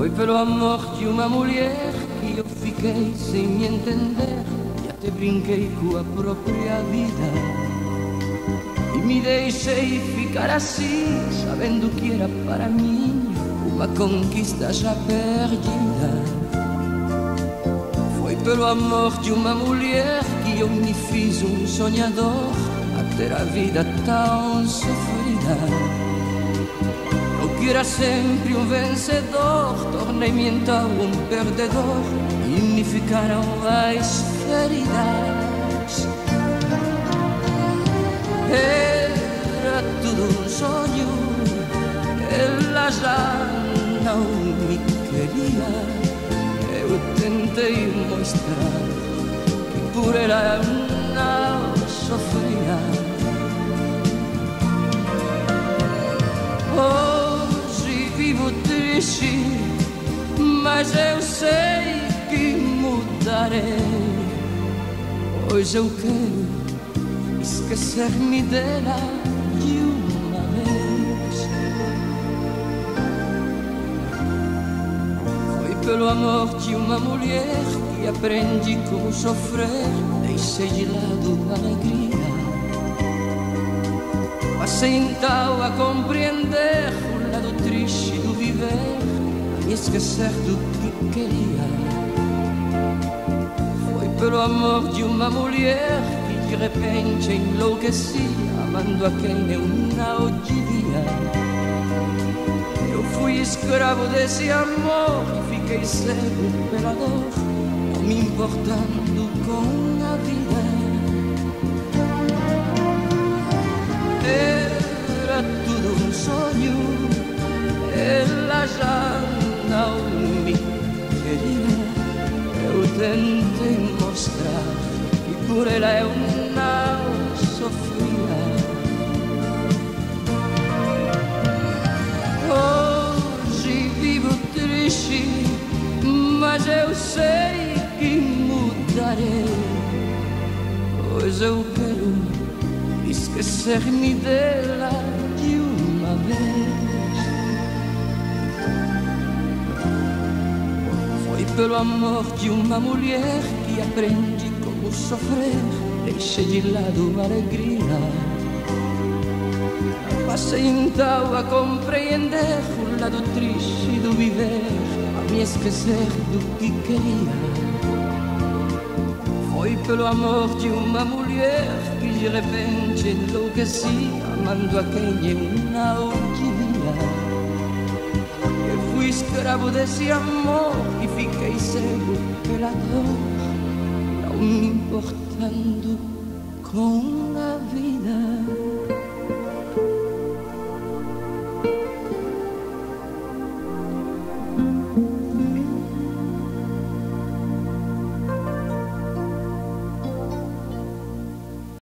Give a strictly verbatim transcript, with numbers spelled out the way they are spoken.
Foi pelo amor de uma mulher que eu fiquei sem me entender e até brinquei com a própria vida. E me deixei ficar assim, sabendo que era para mim uma conquista já perdida. Foi pelo amor de uma mulher que eu me fiz um sonhador, a ter a vida tão sofrida. Eu que era sempre um vencedor, tornei-me então um perdedor e me ficaram as feridas. Era tudo um sonho, ela já não me queria. Eu tentei mostrar que por ela eu não sofria. Hoje vivo triste, mas eu sei que mudarei. Hoje eu quero esquecer-me dela de uma vez. Foi pelo amor de uma mulher que aprendi como sofrer, deixei de lado a alegria. Passei então a compreender o lado triste do viver, a me esquecer do que queria. Foi pelo amor de uma mulher de repente enlouqueci, amando a quem eu não devia. Eu fui escravo desse amor e fiquei cego pela dor, não me importando com a vida. Era tudo um sonho, ela já não me queria. Eu tentei mostrar que por ela eu não sofria. Hoje vivo triste, mas eu sei que mudarei. Hoje eu quero esquecer-me dela de uma vez. Foi pelo amor de uma mulher que aprendi como sofrer, deixei de lado a alegria. Passei então a compreender o lado triste do viver, a me esquecer do que queria. Foi pelo amor de uma mulher que de repente enlouqueci, amando a quem eu não devia. Eu fui escravo desse amor e fiquei cego pela dor, não me importando com a vida.